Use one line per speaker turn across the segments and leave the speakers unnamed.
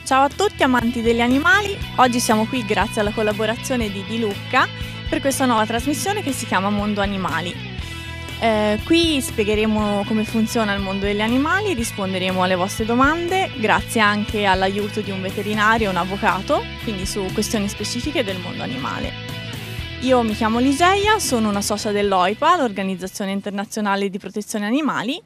Ciao a tutti amanti degli animali, oggi siamo qui grazie alla collaborazione di Di Lucca per questa nuova trasmissione che si chiama Mondo Animali. Qui spiegheremo come funziona il mondo degli animali, risponderemo alle vostre domande grazie anche all'aiuto di un veterinario e un avvocato, quindi su questioni specifiche del mondo animale. Io mi chiamo Ligeia, sono una socia dell'OIPA, l'Organizzazione Internazionale di Protezione Animali.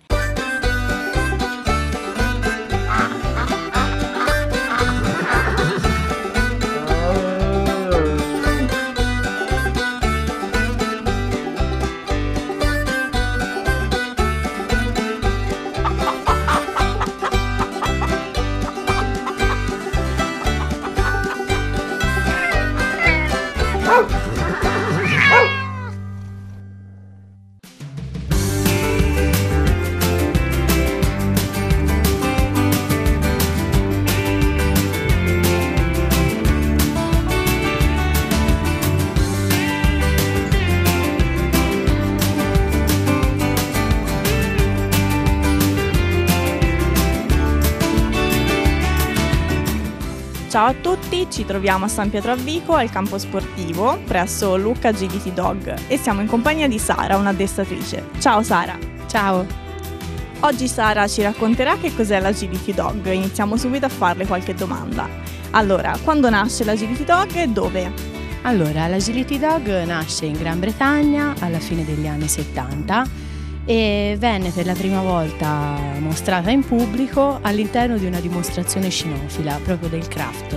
Ciao a tutti, ci troviamo a San Pietro a Vico al campo sportivo presso Lucca Agility Dog e siamo in compagnia di Sara, un'addestratrice. Ciao Sara.
Ciao.
Oggi Sara ci racconterà che cos'è l'Agility Dog. Iniziamo subito a farle qualche domanda. Allora, quando nasce l'Agility Dog e dove?
Allora, l'Agility Dog nasce in Gran Bretagna alla fine degli anni 70 e venne per la prima volta mostrata in pubblico all'interno di una dimostrazione cinofila, proprio del craft,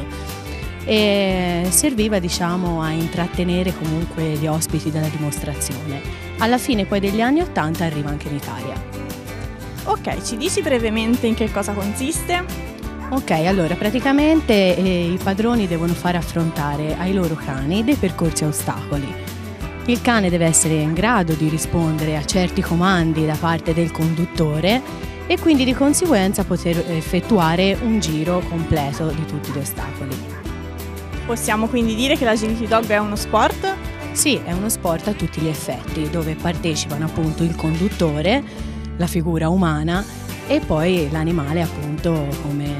e serviva a intrattenere comunque gli ospiti della dimostrazione. Alla fine poi degli anni 80 arriva anche in Italia.
Ok, ci dici brevemente in che cosa consiste?
Ok, allora praticamente i padroni devono fare affrontare ai loro cani dei percorsi a ostacoli. Il cane deve essere in grado di rispondere a certi comandi da parte del conduttore e quindi di conseguenza poter effettuare un giro completo di tutti gli ostacoli.
Possiamo quindi dire che l'Agility Dog è uno sport?
Sì, è uno sport a tutti gli effetti, dove partecipano appunto il conduttore, la figura umana e poi l'animale appunto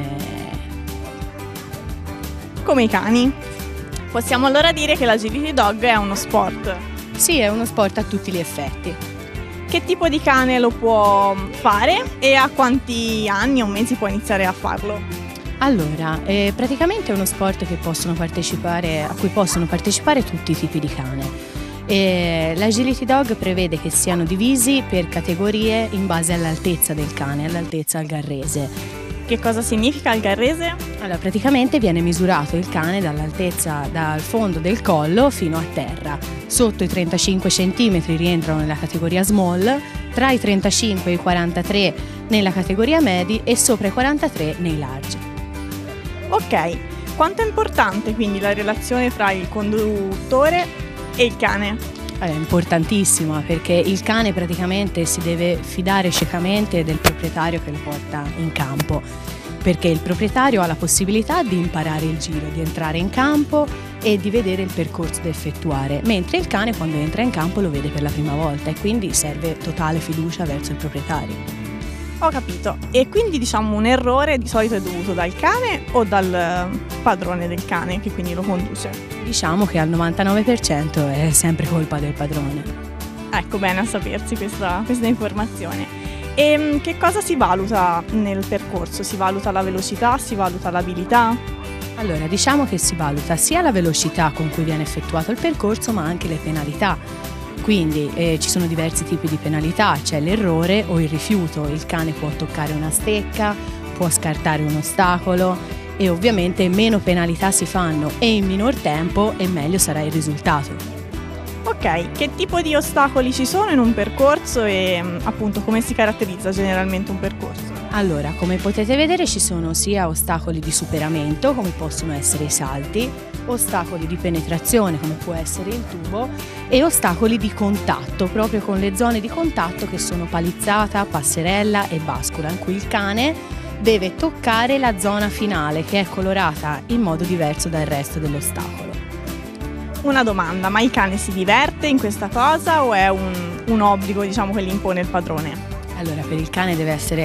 come i cani. Possiamo allora dire che l'Agility Dog è uno sport?
Sì, è uno sport a tutti gli effetti.
Che tipo di cane lo può fare e a quanti anni o mesi può iniziare a farlo?
Allora, praticamente è uno sport a cui possono partecipare tutti i tipi di cane. L'Agility Dog prevede che siano divisi per categorie in base all'altezza del cane, all'altezza algarrese.
Che cosa significa algarrese?
Allora, praticamente viene misurato il cane dall'altezza dal fondo del collo fino a terra. Sotto i 35 cm rientrano nella categoria small, tra i 35 e i 43 nella categoria medi e sopra i 43 nei large.
Ok, quanto è importante quindi la relazione tra il conduttore e il cane?
È importantissima perché il cane praticamente si deve fidare ciecamente del proprietario che lo porta in campo, perché il proprietario ha la possibilità di imparare il giro, di entrare in campo e di vedere il percorso da effettuare, mentre il cane quando entra in campo lo vede per la prima volta e quindi serve totale fiducia verso il proprietario.
Ho capito. E quindi un errore di solito è dovuto dal cane o dal padrone del cane che quindi lo conduce?
Diciamo che al 99% è sempre colpa del padrone.
Ecco, bene a sapersi questa informazione. E che cosa si valuta nel percorso? Si valuta la velocità? Si valuta l'abilità?
Allora, diciamo che si valuta sia la velocità con cui viene effettuato il percorso ma anche le penalità. Quindi ci sono diversi tipi di penalità, c'è l'errore o il rifiuto, il cane può toccare una stecca, può scartare un ostacolo e ovviamente meno penalità si fanno e in minor tempo e meglio sarà il risultato.
Ok, che tipo di ostacoli ci sono in un percorso e appunto come si caratterizza generalmente un percorso?
Allora, come potete vedere ci sono sia ostacoli di superamento come possono essere i salti, ostacoli di penetrazione come può essere il tubo e ostacoli di contatto, proprio con le zone di contatto che sono palizzata, passerella e bascula, in cui il cane deve toccare la zona finale che è colorata in modo diverso dal resto dell'ostacolo.
Una domanda, ma il cane si diverte in questa cosa o è un obbligo che gli impone il padrone?
Allora, per il cane deve essere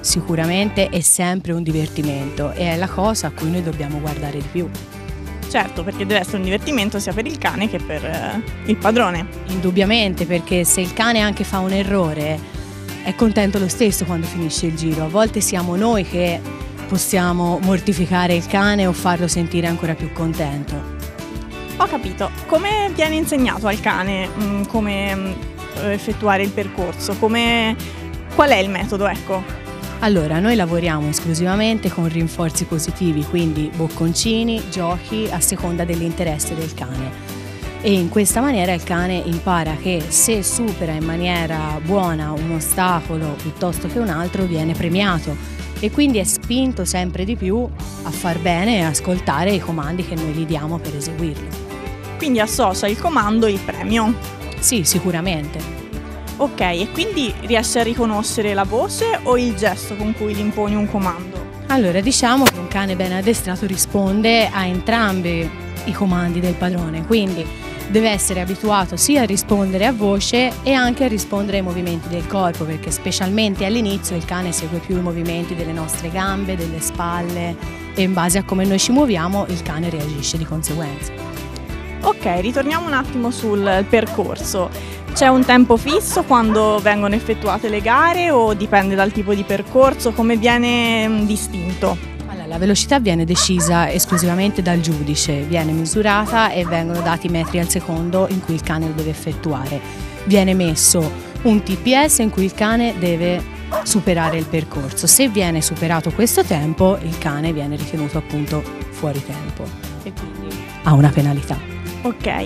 sicuramente è sempre un divertimento e è la cosa a cui noi dobbiamo guardare di più.
Certo, perché deve essere un divertimento sia per il cane che per il padrone.
Indubbiamente, perché se il cane anche fa un errore è contento lo stesso quando finisce il giro. A volte siamo noi che possiamo mortificare il cane o farlo sentire ancora più contento.
Ho capito. Come viene insegnato al cane come effettuare il percorso? Qual è il metodo, ecco?
Allora, noi lavoriamo esclusivamente con rinforzi positivi, quindi bocconcini, giochi a seconda dell'interesse del cane. E in questa maniera il cane impara che se supera in maniera buona un ostacolo piuttosto che un altro viene premiato e quindi è spinto sempre di più a far bene e ascoltare i comandi che noi gli diamo per eseguirlo.
Quindi associa il comando e il premio?
Sì, sicuramente.
Ok, e quindi riesce a riconoscere la voce o il gesto con cui gli imponi un comando?
Allora, diciamo che un cane ben addestrato risponde a entrambi i comandi del padrone, quindi deve essere abituato sia a rispondere a voce e anche a rispondere ai movimenti del corpo, perché specialmente all'inizio il cane segue più i movimenti delle nostre gambe, delle spalle e in base a come noi ci muoviamo il cane reagisce di conseguenza.
Ok, ritorniamo un attimo sul percorso. C'è un tempo fisso quando vengono effettuate le gare o dipende dal tipo di percorso? Come viene distinto?
Allora, la velocità viene decisa esclusivamente dal giudice, viene misurata e vengono dati metri al secondo in cui il cane lo deve effettuare. Viene messo un TPS in cui il cane deve superare il percorso. Se viene superato questo tempo, il cane viene ritenuto appunto fuori tempo e quindi ha una penalità.
Ok.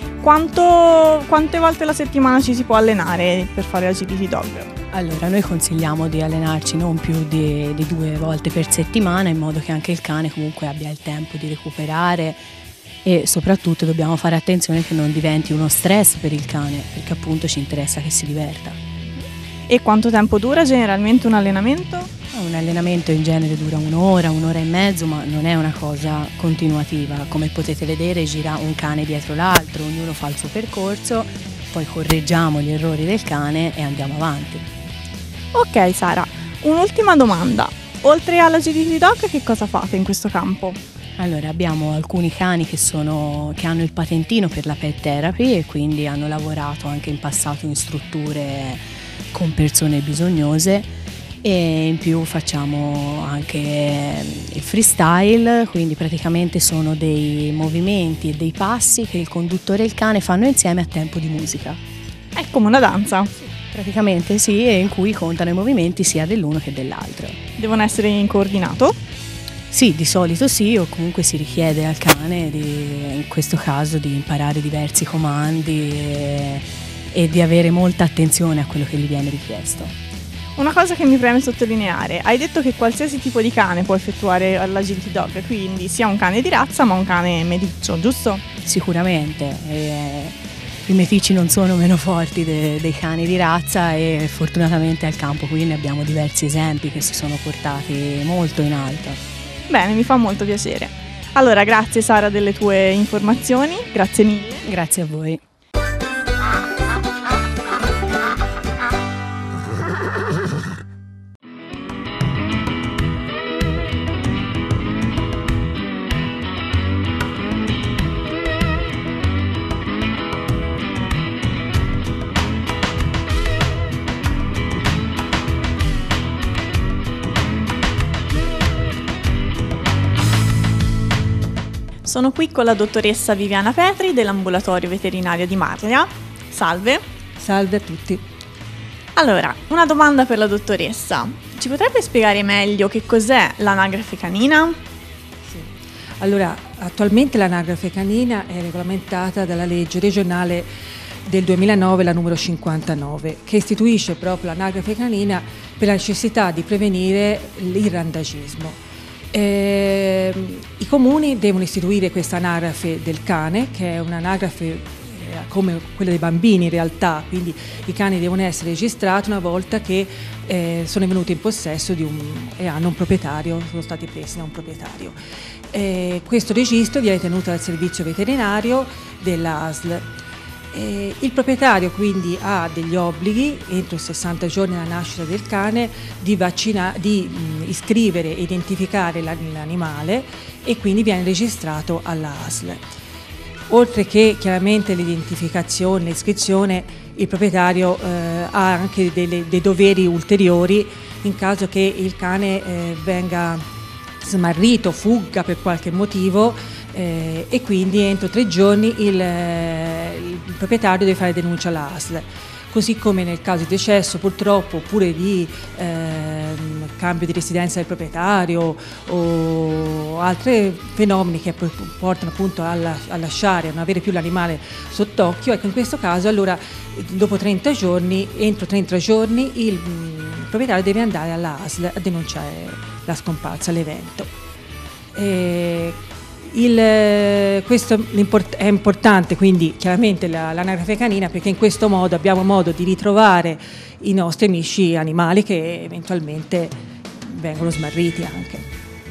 Quante volte alla settimana ci si può allenare per fare agility dog?
Allora, noi consigliamo di allenarci non più di 2 volte per settimana, in modo che anche il cane comunque abbia il tempo di recuperare e soprattutto dobbiamo fare attenzione che non diventi uno stress per il cane, perché appunto ci interessa che si diverta.
E quanto tempo dura generalmente un allenamento?
Un allenamento in genere dura un'ora e mezzo, ma non è una cosa continuativa. Come potete vedere gira un cane dietro l'altro, ognuno fa il suo percorso, poi correggiamo gli errori del cane e andiamo avanti.
Ok Sara, un'ultima domanda. Oltre all'agility dog che cosa fate in questo campo?
Allora, abbiamo alcuni cani che hanno il patentino per la pet therapy e quindi hanno lavorato anche in passato in strutture con persone bisognose. E in più facciamo anche il freestyle, quindi praticamente sono dei movimenti e dei passi che il conduttore e il cane fanno insieme a tempo di musica.
È come una danza?
Praticamente sì, e in cui contano i movimenti sia dell'uno che dell'altro.
Devono essere in coordinato?
Sì, di solito sì, o comunque si richiede al cane in questo caso di imparare diversi comandi e di avere molta attenzione a quello che gli viene richiesto.
Una cosa che mi preme sottolineare, hai detto che qualsiasi tipo di cane può effettuare l'agility dog, quindi sia un cane di razza ma un cane meticcio, giusto?
Sicuramente, i meticci non sono meno forti dei cani di razza e fortunatamente al campo qui ne abbiamo diversi esempi che si sono portati molto in alto.
Bene, mi fa molto piacere. Allora, grazie Sara delle tue informazioni, grazie mille.
Grazie a voi.
Sono qui con la dottoressa Viviana Petri dell'ambulatorio veterinario di Marlia. Salve.
Salve a tutti.
Allora, una domanda per la dottoressa. Ci potrebbe spiegare meglio che cos'è l'anagrafe canina?
Sì. Allora, attualmente l'anagrafe canina è regolamentata dalla legge regionale del 2009, la numero 59, che istituisce proprio l'anagrafe canina per la necessità di prevenire il randagismo. I comuni devono istituire questa anagrafe del cane, che è un'anagrafe come quella dei bambini in realtà, quindi i cani devono essere registrati una volta che sono venuti in possesso e hanno un proprietario, sono stati presi da un proprietario. Questo registro viene tenuto dal servizio veterinario dell'ASL. Il proprietario quindi ha degli obblighi entro 60 giorni dalla nascita del cane di iscrivere e identificare l'animale e quindi viene registrato alla ASL. Oltre che chiaramente l'identificazione, l'iscrizione, il proprietario ha anche dei doveri ulteriori in caso che il cane venga smarrito, fugga per qualche motivo, e quindi entro 3 giorni il proprietario deve fare denuncia alla ASL. Così come nel caso di decesso purtroppo, oppure di cambio di residenza del proprietario o altri fenomeni che portano appunto a lasciare, a non avere più l'animale sott'occhio, ecco, in questo caso allora dopo 30 giorni, entro 30 giorni il proprietario deve andare alla ASL a denunciare la scomparsa, l'evento. Questo è importante, quindi chiaramente l'anagrafe canina, perché in questo modo abbiamo modo di ritrovare i nostri amici animali che eventualmente vengono smarriti anche.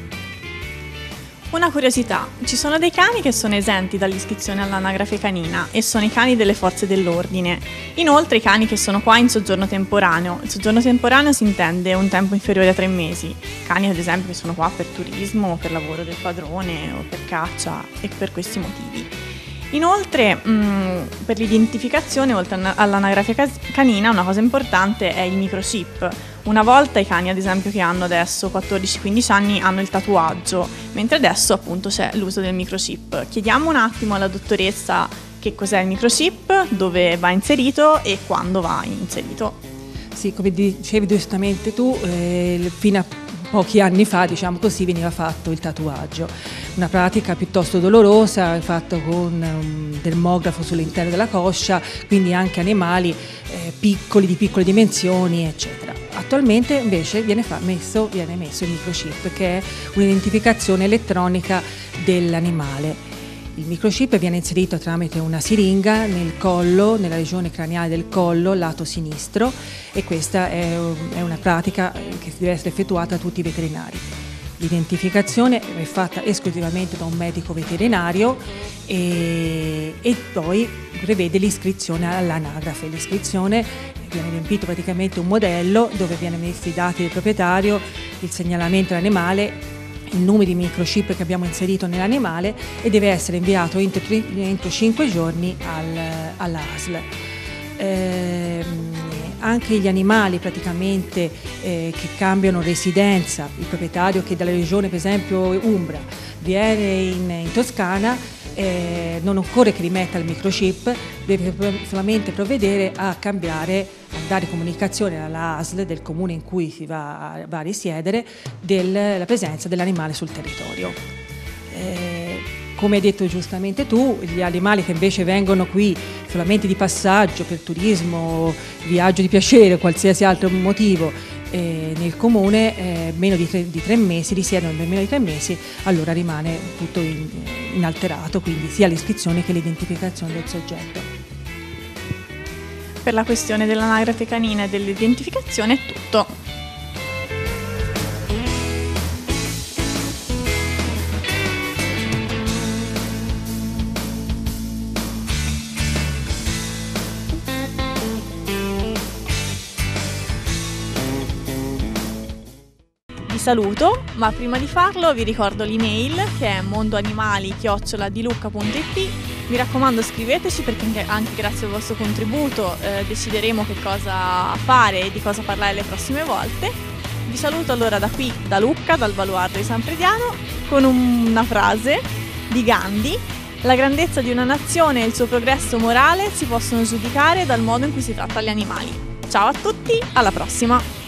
Una curiosità, ci sono dei cani che sono esenti dall'iscrizione all'anagrafe canina e sono i cani delle forze dell'ordine. Inoltre i cani che sono qua in soggiorno temporaneo. Il soggiorno temporaneo si intende un tempo inferiore a 3 mesi. Cani ad esempio che sono qua per turismo, per lavoro del padrone o per caccia e per questi motivi. Inoltre per l'identificazione, oltre all'anagrafe canina, una cosa importante è il microchip. Una volta i cani ad esempio che hanno adesso 14-15 anni hanno il tatuaggio, mentre adesso appunto c'è l'uso del microchip. Chiediamo un attimo alla dottoressa che cos'è il microchip, dove va inserito e quando va inserito.
Sì, come dicevi giustamente tu, fino a pochi anni fa, diciamo così, veniva fatto il tatuaggio, una pratica piuttosto dolorosa, fatta con un dermografo sull'interno della coscia, quindi anche animali piccoli, di piccole dimensioni, eccetera. Attualmente invece viene messo il microchip, che è un'identificazione elettronica dell'animale. Il microchip viene inserito tramite una siringa nel collo, nella regione craniale del collo, lato sinistro, e questa è una pratica che deve essere effettuata da tutti i veterinari. L'identificazione è fatta esclusivamente da un medico veterinario e poi prevede l'iscrizione all'anagrafe. L'iscrizione viene riempito praticamente un modello dove viene messi i dati del proprietario, il segnalamento dell'animale, il numero di microchip che abbiamo inserito nell'animale e deve essere inviato entro 5 giorni alla ASL. Anche gli animali praticamente che cambiano residenza, il proprietario che dalla regione per esempio Umbria viene in Toscana, non occorre che rimetta il microchip, deve solamente provvedere a cambiare, a dare comunicazione alla ASL del comune in cui si va a risiedere della presenza dell'animale sul territorio. Come hai detto giustamente tu, gli animali che invece vengono qui solamente di passaggio per turismo, viaggio di piacere o qualsiasi altro motivo nel comune, meno di 3 mesi, risiedono per meno di 3 mesi, allora rimane tutto inalterato, quindi sia l'iscrizione che l'identificazione del soggetto.
Per la questione dell'anagrafe canina e dell'identificazione è tutto. Saluto, ma prima di farlo vi ricordo l'email che è mondoanimali@dilucca.it. Mi raccomando, scriveteci, perché anche grazie al vostro contributo decideremo che cosa fare e di cosa parlare le prossime volte. Vi saluto allora da qui, da Lucca, dal baluardo di San Frediano, con una frase di Gandhi: la grandezza di una nazione e il suo progresso morale si possono giudicare dal modo in cui si tratta gli animali. Ciao a tutti, alla prossima!